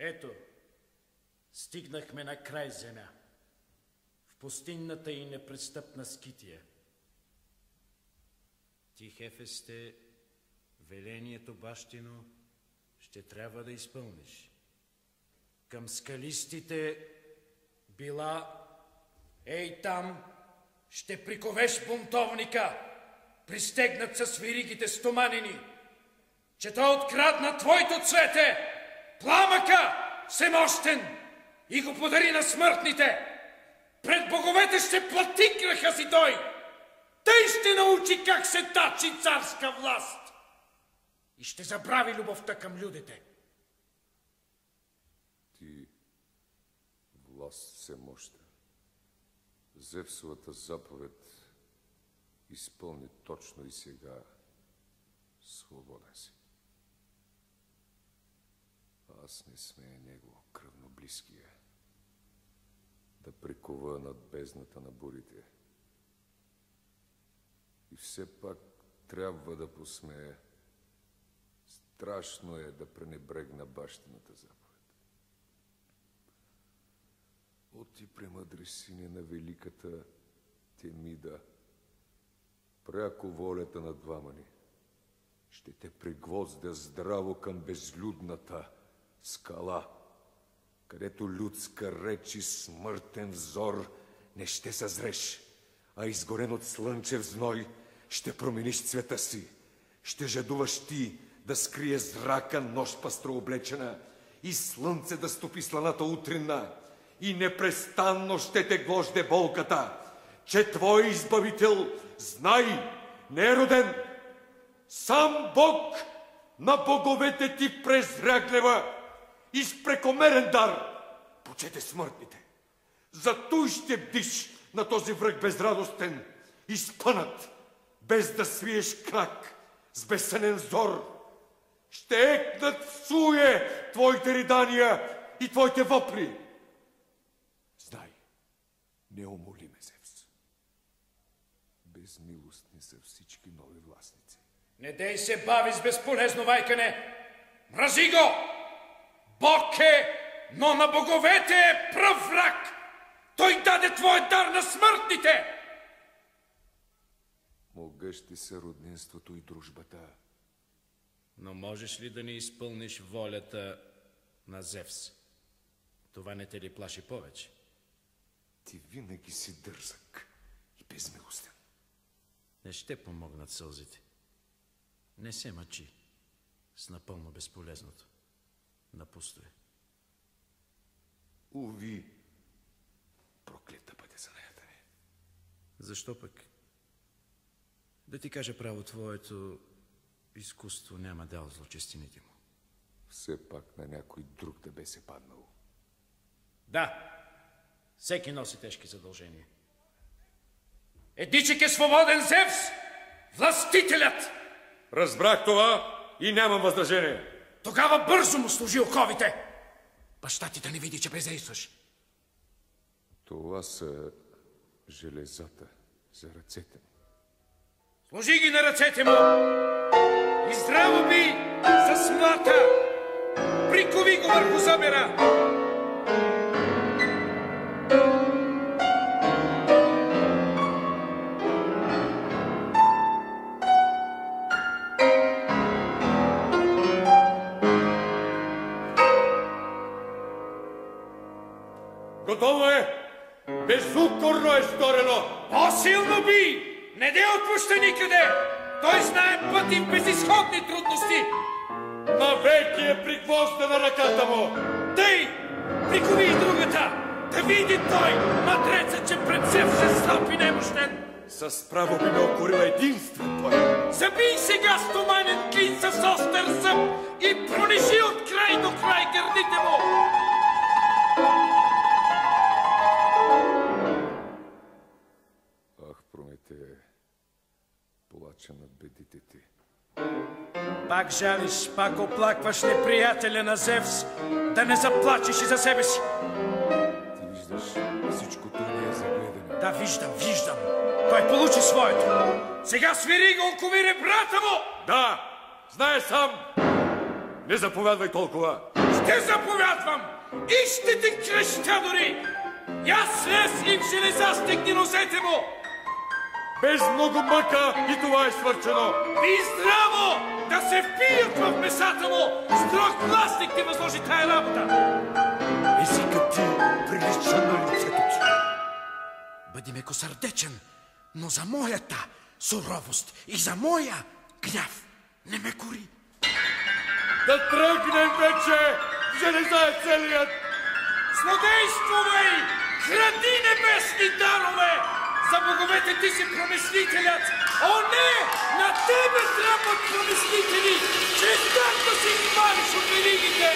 Ето, стигнахме на край земя, в пустинната и непрестъпна Скития. Ти, Хефесте, велението бащино ще трябва да изпълниш. Към скалистите била, ей там, ще приковеш бунтовника, пристегнат с веригите стоманени, че той открадна твоето цвете, пламъка всемощен, и го подари на смъртните. Пред боговете ще плати греха си той. Тъй ще научи как се тачи царска власт и ще забрави любовта към людите. Ти, власт всемощен, Зевсовата заповед изпълни точно и сега. Свободен си. Аз не смея него, кръвно близкия, да прикова над бездната на бурите. И все пак трябва да посмея. Страшно е да пренебрегна бащината заповед. О, ти премъдри сине на великата Темида, пряко волята на двама ни, ще те пригвоздя здраво към безлюдната скала, където людска реч и смъртен взор не ще съзреш, а изгорен от слънчев зной ще промениш цвета си. Ще жадуваш ти да скрие зрака нощ пастрооблечена и слънце да стопи сланата утринна, и непрестанно ще те гложде болката, че твой избавител, знай, не е роден. Сам Бог на боговете ти презря и с прекомерен дар почете смъртните. Зато ще бдиш на този връх безрадостен, изпънат, без да свиеш крак, с безсънен взор. Ще екнат в суе твоите ридания и твоите вопли. Знай, неумолиме Зевс. Безмилостни са всички нови властници. Не дей се бави с безполезно вайкане. Мрази го! Бог е, но на боговете е пръв враг. Той даде твой дар на смъртните. Могъщи са роднинството и дружбата. Но можеш ли да не изпълниш волята на Зевс? Това не те ли плаши повече? Ти винаги си дързък и безмилостен. Не ще помогнат сълзите. Не се мъчи с напълно безполезното. Напусто е. Уви, проклета бъде занаята ми. Защо пък? Да ти кажа право, твоето изкуство няма дал злочестините му. Все пак на някой друг да бе се паднало. Да, всеки носи тежки задължения. Едичек е свободен Зевс, властителят! Разбрах това и нямам възражение. Тогава бързо му служи оковите. Баща ти да не види, че бездействаш. Това са железата за ръцете му. Сложи ги на ръцете му и здраво би с млата. Прикови го върху забера. Готово е! Безукорно е сторено! По-силно би! Не де отпуща никъде! Той знае пъти в безизходни трудности! Навеки е пригвозда на ръката му! Тъй! Прикови и другата! Да види той, мъдрецът, че пред Зевс се слаб и немощен! С право би ме окорил единствен той! Забий сега стоманен клин с остър зъб и пронижи от край до край гърдите му! Прометее, плача над бедите ти. Пак жалиш, пак оплакваш неприятеля на Зевс, да не заплачеш и за себе си. Ти виждаш, всичкото не е загледане. Да, виждам. Той получи своето. Сега свири го, окови ребрата му! Да, знае сам. Не заповядвай толкова. те заповядвам! И ще те крещя дори! Я слез и в железастик носете му! Без много мъка и това е свършено! И здраво! Да се впият в месата му! Строг пластик ти възложи тая работа! Езикът ти прилича на лицето ти. Бъди мекосърдечен, но за моята суровост и за моя гняв не ме кори. Да тръгнем вече! Железа е целият! Злодействувай! Кради небесни дарове! За боговете ти си промислителят! О, не! На тебе трябват промислители! Честак да си избавиш от религиите!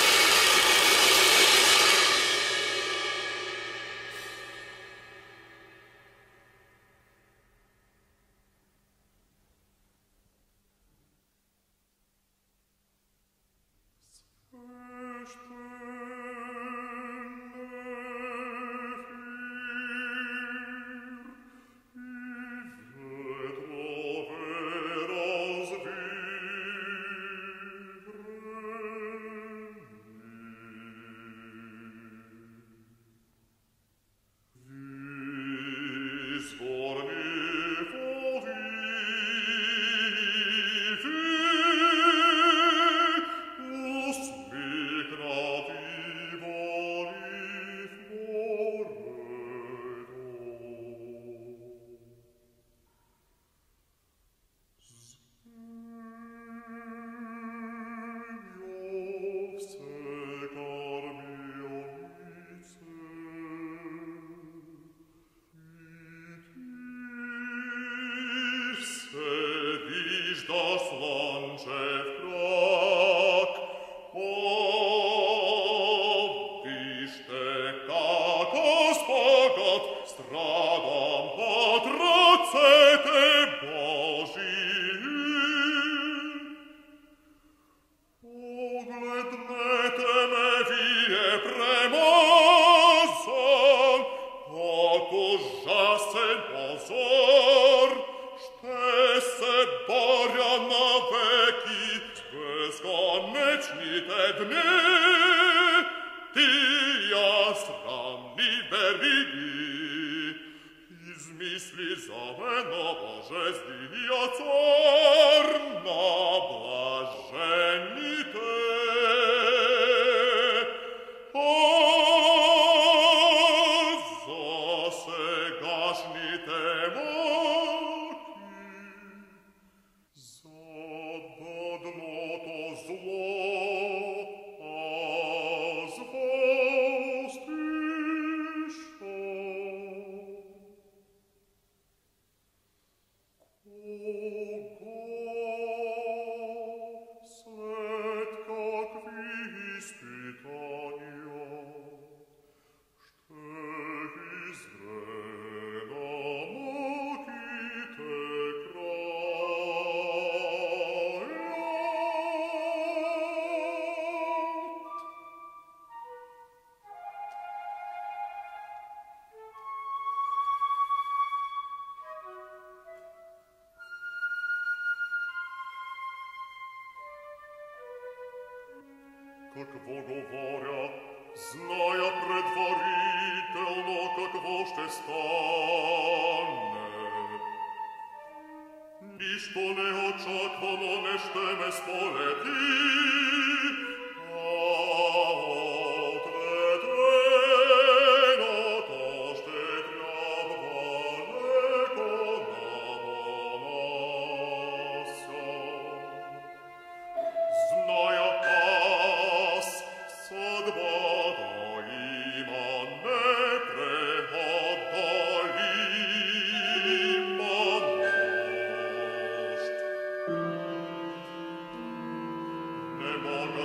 Какво говоря, зная предварително какво ще стане. Нищо неочаквано не ще ме сполети, отреденото ще трябва леко намонася. Зная аз, съдбата има непреодолима мощ. Не мога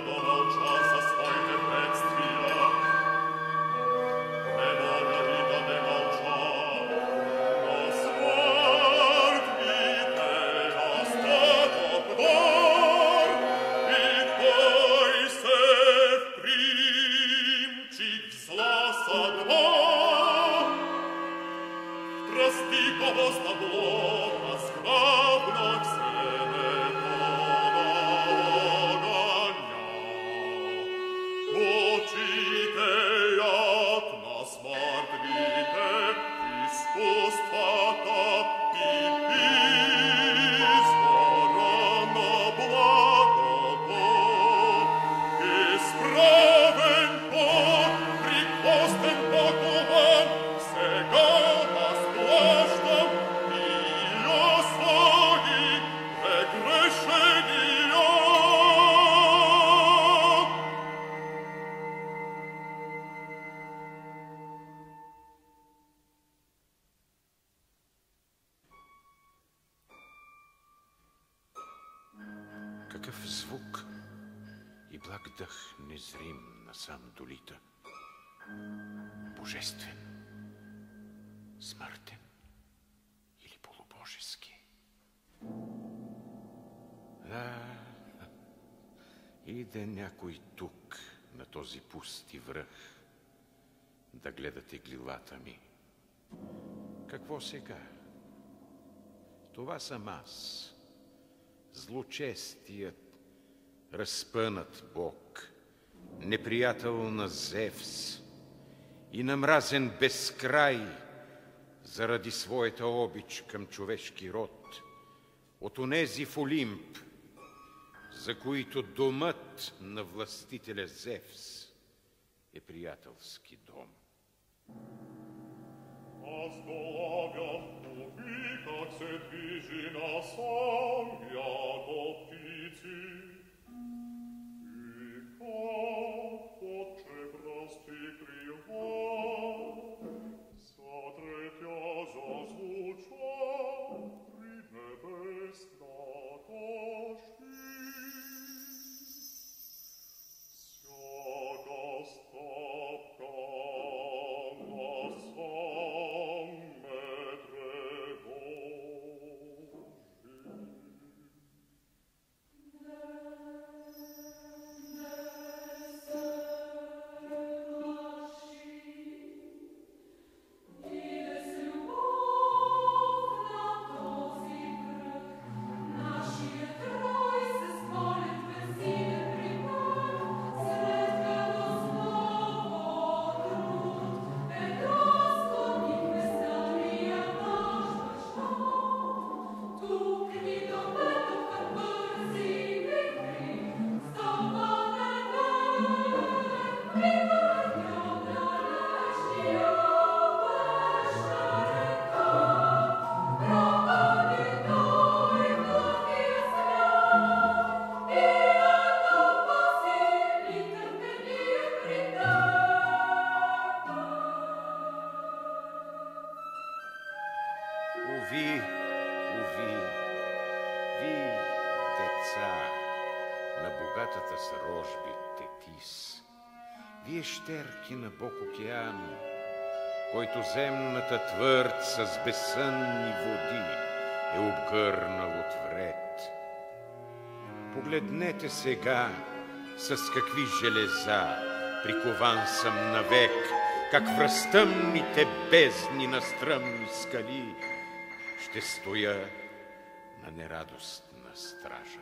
Пак дъх незрим насам долита. Божествен, смъртен или полубожески. Иде някой тук, на този пусти връх, да гледа теглилата ми. Какво сега? Това съм аз, злочестият, разпънат Бог, неприятел на Зевс и намразен безкрай заради своята обич към човешки род от онези в Олимп, за които домът на властителя Зевс е приятелски дом. Аз долавях пути, как се движи насам, яко птици. И как, Отче, прости крила, затрепя, зазвуча при небесната щит. Всяка стъпка насам ме тревожи. Уви, ви, деца на богатата с рожби Тетис, вие щерки на Бог океан, който земната твърд с безсънни води е обгърнал от вред. Погледнете сега с какви железа прикован съм навек, как в разтъмните бездни на стръмни скали ще стоя на нерадостна стража.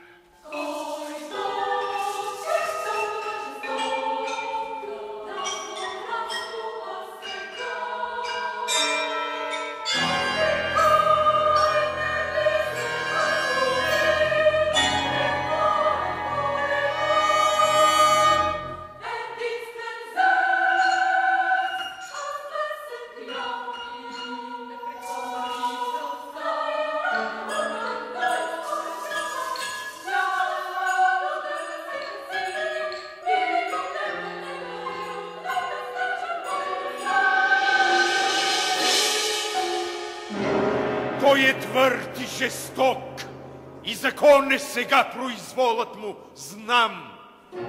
Той е твърд и жесток и закон е сега произволът му, знам.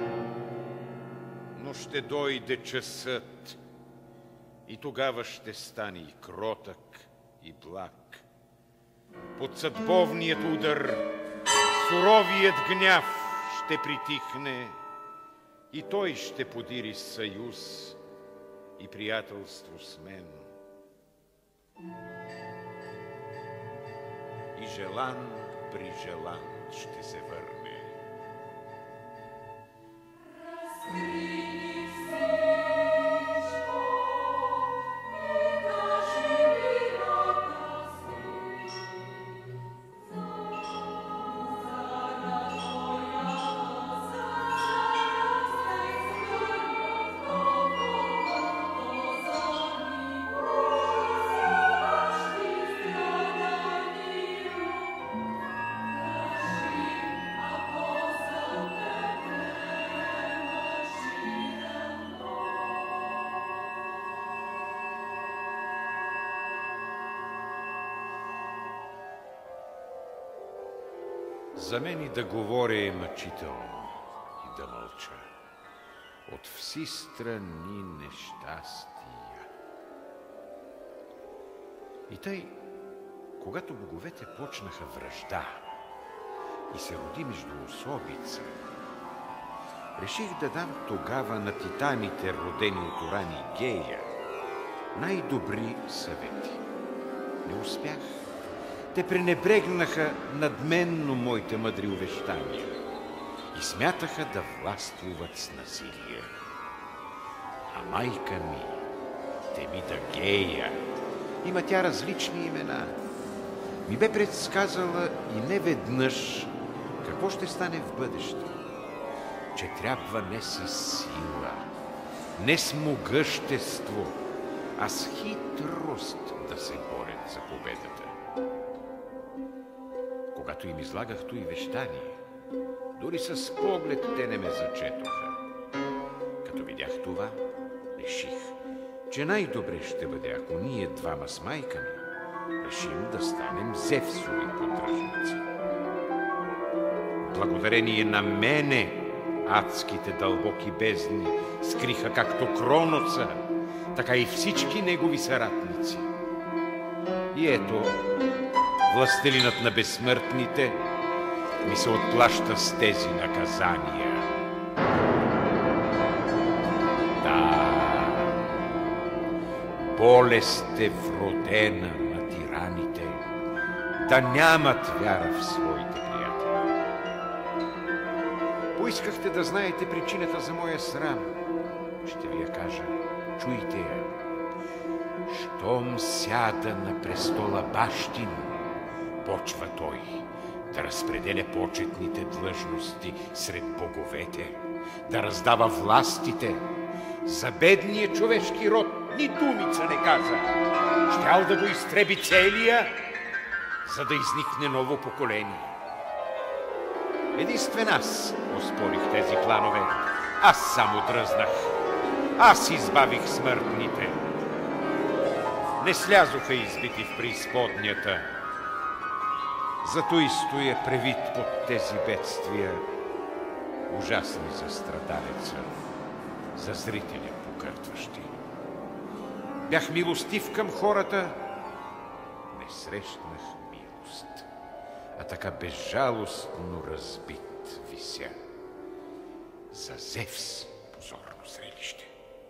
Но ще дойде часът и тогава ще стане и кротък, и благ. Под съдбовният удар суровият гняв ще притихне и той ще подири съюз и приятелство с мен. И желан при желан ще се върне. За мен и да говоря е мъчително, и да мълча. от вси страни нещастия. И тъй, когато боговете почнаха вражда и се роди междуособица, реших да дам тогава на титаните, родени от Уран и Гея, най-добри съвети. Не успях. Те пренебрегнаха надменно моите мъдри увещания и смятаха да властвуват с насилие. А майка ми, Темида Гея, има тя различни имена, ми бе предсказала и не веднъж какво ще стане в бъдеще. Че трябва не с сила, не с могъщество, а с хитрост да се борят за победата. Когато им излагах той вещание, дори с поглед те не ме зачетоха. Като видях това, реших, че най-добре ще бъде, ако ние двама с майка ми решим да станем Зевсови поддръжници. Благодарение на мене адските дълбоки бездни скриха както Кроноса, така и всички негови съратници. И ето, властелинът на безсмъртните ми се отплаща с тези наказания. Да, болест е вродена на тираните, да нямат вяра в своите приятели. Поискахте да знаете причината за моя срам. Ще ви я кажа. Чуйте я. Щом сяда на престола бащин, почва той да разпределя почетните длъжности сред боговете, да раздава властите. За бедния човешки род ни думица не каза. Щял да го изтреби целия, за да изникне ново поколение. Единствен аз оспорих тези планове. Аз само дръзнах. Аз избавих смъртните. Не слязоха избити в преизподнята. Зато и стоя превит под тези бедствия, ужасни за страдалеца, за зрителя покъртващи. Бях милостив към хората, не срещнах милост, а така безжалостно разбит вися. За Зевс позорно зрелище.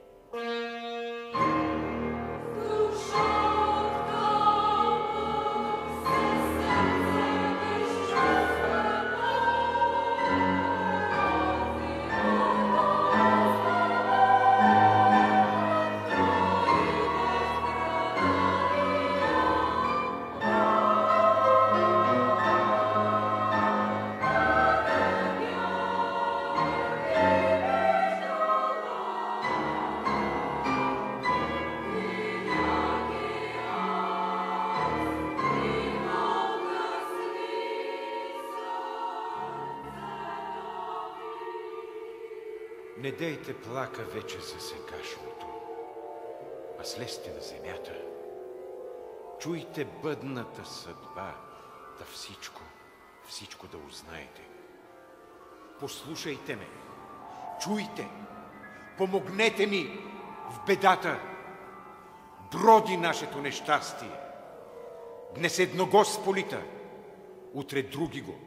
Не дейте плака вече за сегашното, а слезте на земята. Чуйте бъдната съдба, да всичко да узнаете. Послушайте ме, чуйте, помогнете ми в бедата. Броди нашето нещастие. Днес едного сполита, утре други го.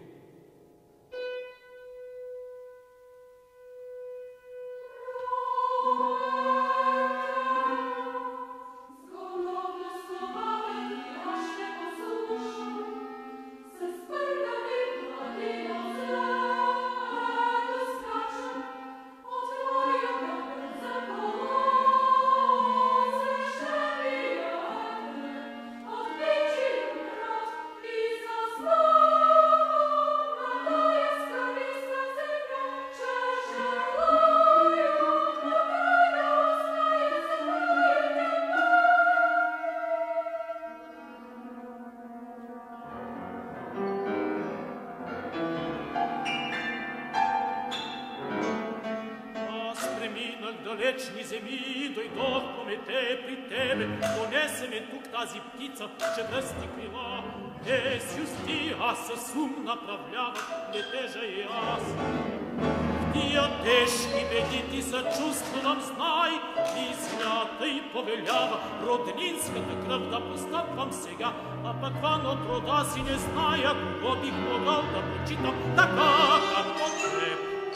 далечни земи, дойдох по мете при тебе, донесе ме тук тази птица, че дръсти крила. Днес юсти, аз със ум направлявах, летежа и аз. Тия тежки беди ти съчувствам, знай, и смята и повелява роднинската кръв да постъпвам сега, а пък вън от рода си не зная, кого бих могъл да почитам така, както теб.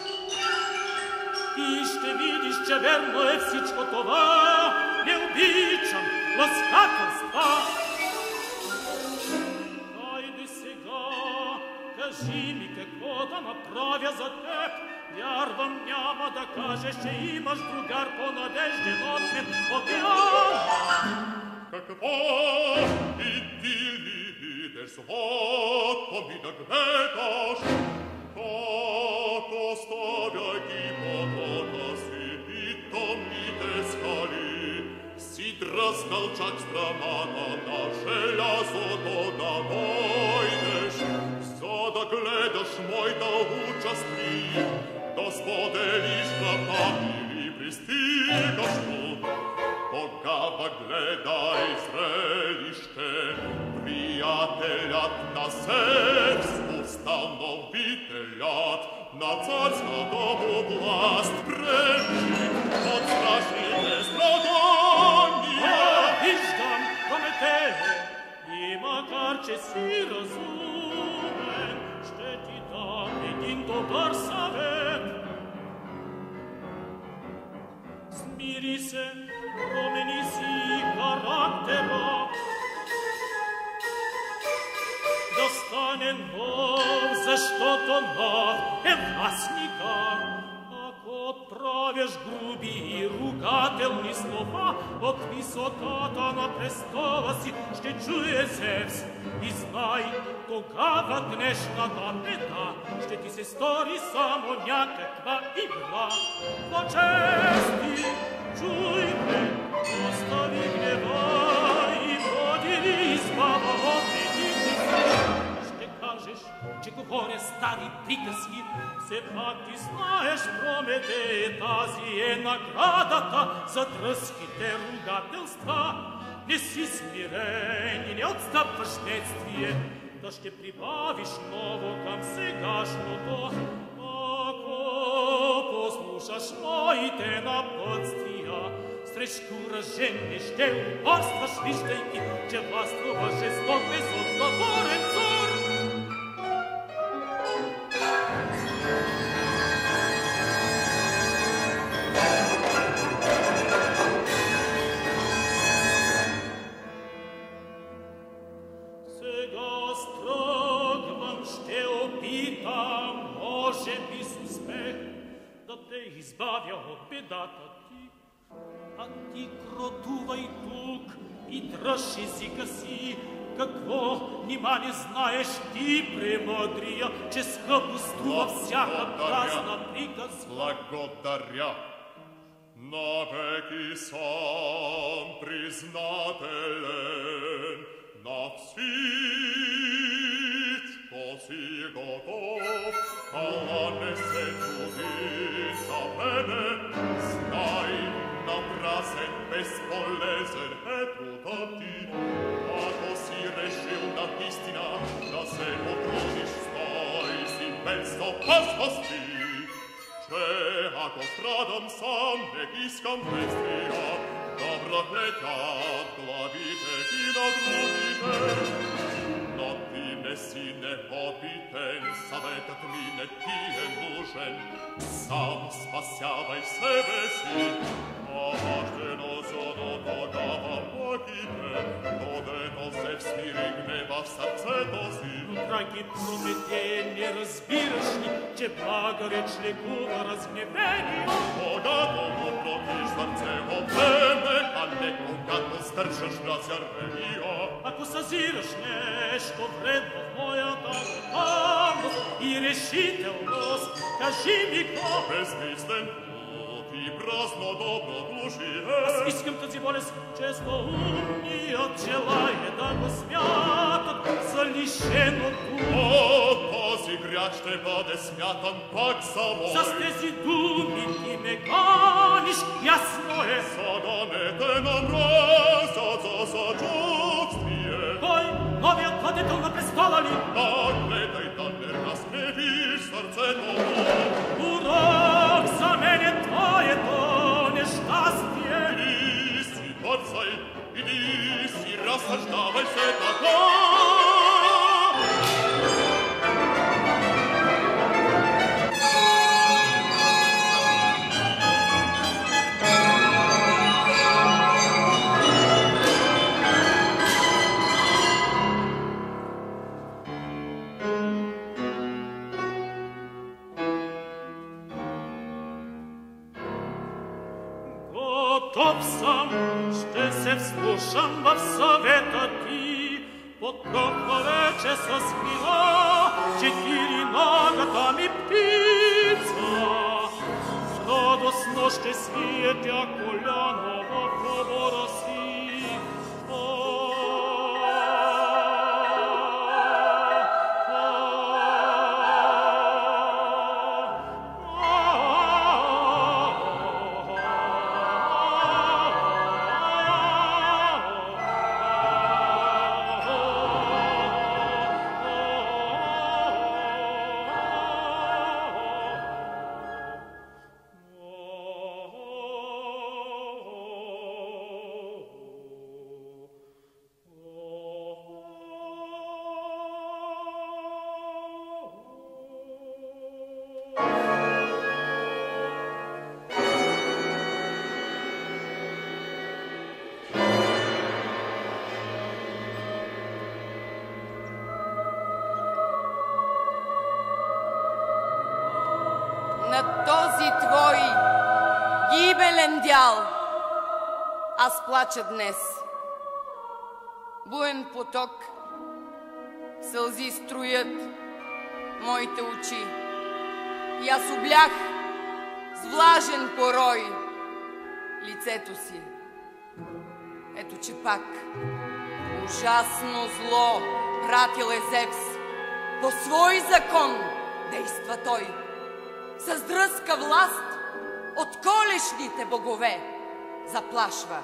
И ще видиш, че верно е всичко това, не обичам ласкателства. Хайде сега, кажи ми какво да направя за теб. Вярвам, няма да кажеш, че имаш другар по-надежден от мен, океан. Какво идиш злато ми да гледаш, като ставя ги потока си и томните скали, си дръскал чак страната на желязото да дойдеш, за да гледаш моята участ ми, да споделиш глава или пристигаш тук. Тогава гледай зрелище, приятелят на Зевс, установителят на царската му власт, пречи от страшните страдания. Виждам, Прометей, и макар че си разумен, ще ти дам един добър съвет. Смири се, промени си характера, да стане нов, защото нов е властника. Ако отправяш груби и ругателни слова от висотата на престола си, ще чуе Зевс. И знай, тогава днешната беда ще ти се стори само някаква игра. Но чести, чуй ме, остави гнева и води ли избава от бедите си. Ще кажеш, че говоря стари приказки, все пак ти знаеш, Прометей, тази е наградата за дръзките ругателства. Не си смирен и не отстъпваш бедствие, да ще прибавиш ново към сегашното. Ако послушаш моите напътствия, срещу ръжене ще упорстваш, виждайки, че властвува жесток безотговорен цар. Сега стръгвам, ще опитам, може би с успех, да те избавя от бедата ти. А ти кротувай тук и дръж езика си. Какво нима не знаеш ти, премъдрия, че скъпо струва всяка празна приказка? Благодаря. Навеки съм признателен, на всичко си готов, ала не се чуди за мене. Знай, напразен, безполезен е трудът ти. Ако си решил наистина да се потрудиш, стой си без опасности. Че ако страдам сам, не искам бедствия, да връхлетят главите и на другите. Но ти не си неопитен, съветът ми не ти е нужен. Сам спасявай себе си, важдено зоно тогава могите, додето Зевс смири гнева в сърцето си. Драги Прометей, не разбираш ли, че блага реч лекува разгневени? Когато му протиш сърце от време, а не когато стърчаш разярвения. Ако съзираш нещо вредно в моята готовност и решителност, кажи ми какво. Безмислен път и празно добродушие. Аз искам тази болест, често умният желае да го смятат за лишено дух. О, този грях ще бъде смятан пак за мой. С тези думи ти ме каниш, ясно е. За да не те намразят за съчувствие. Кой новият владетел на престола ли? Да гледай да не разгневиш сърцето му. Ура! наслаждавай се така. Готов съм, ще се вслушам в съвета ти, под прахва вече с крила, 4-ногата ми птица. Радостно ще свие тя коляно в пробора си. На този твой гибелен дял аз плача днес. Буен поток, сълзи струят моите очи. И аз облях с влажен порой лицето си. Ето, че пак ужасно зло пратил е Зевс. По свой закон действа той. С дръзка власт от колешните богове заплашва.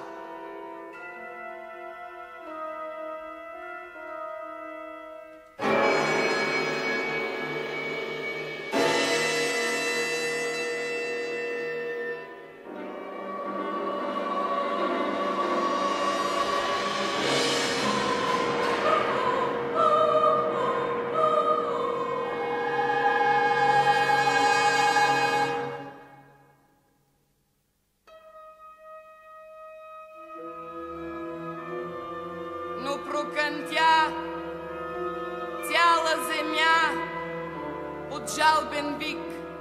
Но прокънтя цяла земя от жалбен вик.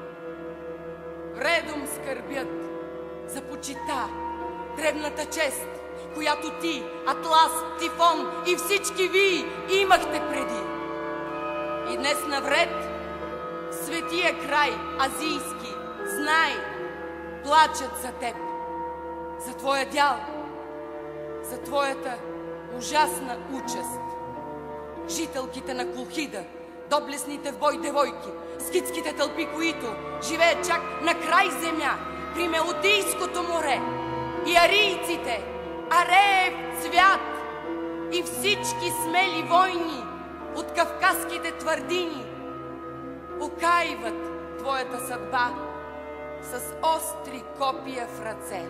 Вредом скърбят за почита древната чест, която ти, Атлас, Тифон и всички вие имахте преди. И днес навред светия край азийски, знай, плачат за теб, за твоя дял, за твоята ужасна участ. Жителките на Колхида, доблестните в бой девойки, скитските тълпи, които живеят чак на край земя, при Мелодийското море, и арийците, Ареев цвят, и всички смели войни от кавказските твърдини окайват твоята съдба с остри копия в ръце.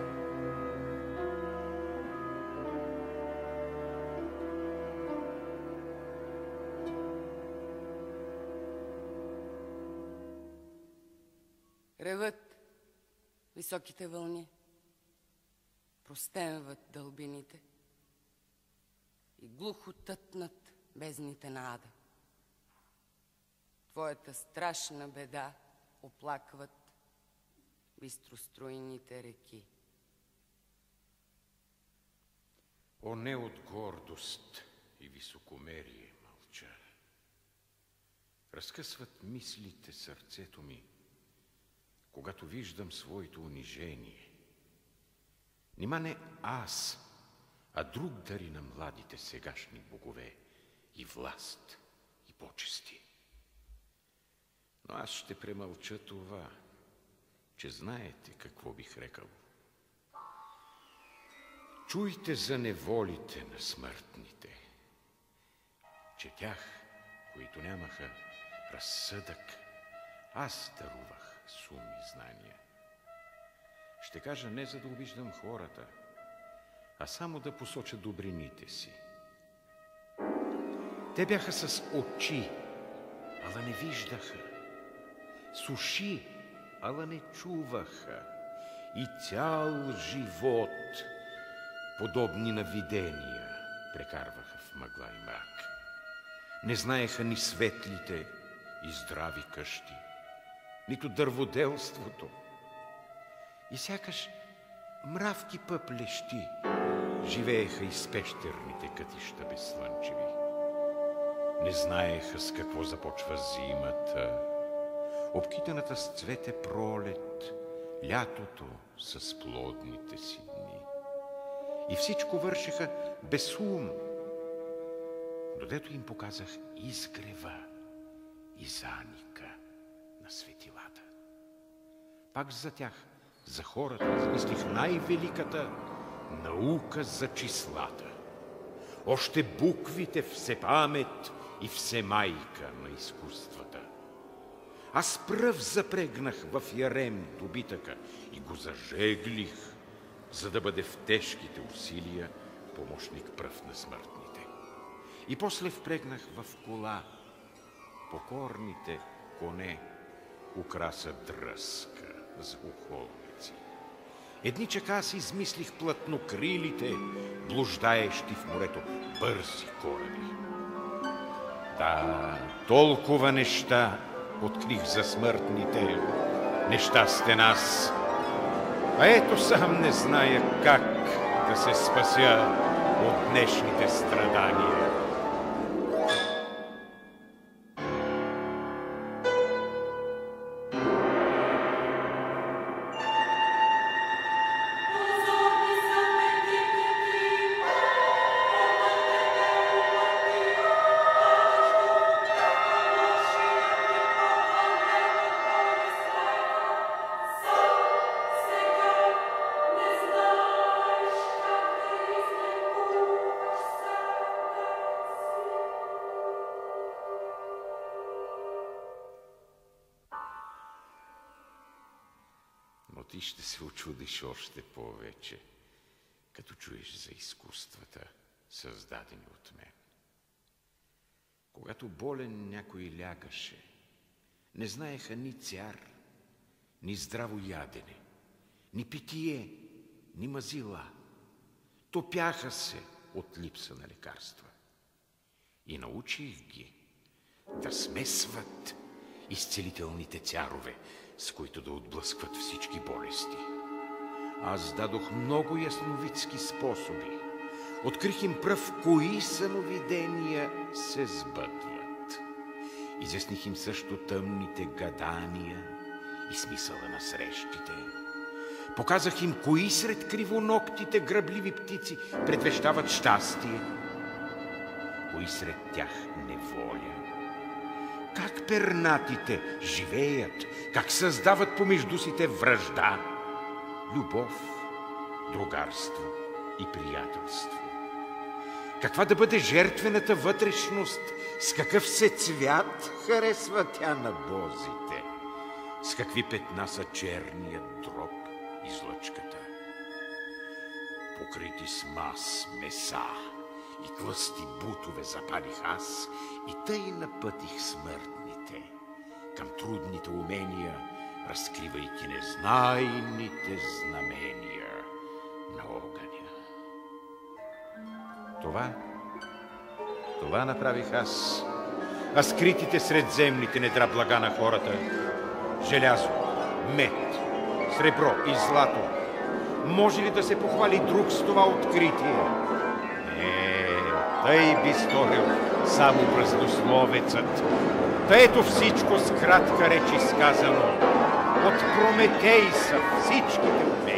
Реват високите вълни, простенват дълбините и глухо тътнат бездните на ада. Твоята страшна беда оплакват бистроструйните реки. О, не от гордост и високомерие мълча. Разкъсват мислите сърцето ми, когато виждам своето унижение. Нима не аз, а друг дари на младите сегашни богове и власт, и почести. Но аз ще премълча това, че знаете какво бих рекал. Чуйте за неволите на смъртните, че тях, които нямаха разсъдък, аз дарувах с ум и знания. Ще кажа не за да обиждам хората, а само да посоча добрините си. Те бяха с очи, ала не виждаха, с уши, ала не чуваха, и цял живот, подобни на видения, прекарваха в мъгла и мрак. Не знаеха ни светлите и здрави къщи, нито дърводелството. И сякаш мравки пъплещи живееха из пещерните кътища безслънчеви. Не знаеха с какво започва зимата, обкитаната с цвете пролет, лятото с плодните си дни. И всичко вършеха без ум, додето им показах изгрева и заника на светилата. Пак за тях, за хората, измислих най-великата наука за числата. Още буквите всепамет и всемайка на изкуствата. Аз пръв запрегнах в ярем добитъка и го зажеглих, за да бъде в тежките усилия помощник пръв на смъртните. И после впрегнах в кола покорните коне, украса дръска за охолници. Едничака аз измислих плътнокрилите, блуждаещи в морето бързи кораби. Да, толкова неща открих за смъртните, нещастен аз. А ето сам не зная как да се спася от днешните страдания. Но ти ще се очудиш още повече, като чуеш за изкуствата, създадени от мен. Когато болен някой лягаше, не знаеха ни цяр, ни здраво ядене, ни питие, ни мазила. Топяха се от липса на лекарства. И научих ги да смесват изцелителните цярове, с които да отблъскват всички болести. Аз дадох много ясновидски способи. Открих им пръв кои съновидения се сбъдват. Изясних им също тъмните гадания и смисъла на срещите. Показах им кои сред кривоноктите грабливи птици предвещават щастие, кои сред тях неволя. Как пернатите живеят, как създават помежду сите вражда, любов, другарство и приятелство. Каква да бъде жертвената вътрешност, с какъв се цвят харесва тя на бозите, с какви петна са черният дроб и злъчката. Покрити с мас, меса и тлъсти бутове запалих аз и тъй напътих смъртните към трудните умения, разкривайки незнайните знамения на огъня. Това направих аз, а скритите средземните недра блага на хората, желязо, мед, сребро и злато, може ли да се похвали друг с това откритие? Не, тъй би сторил само празнословецът. Та ето всичко с кратка реч изказано. От Прометей са всичките умения.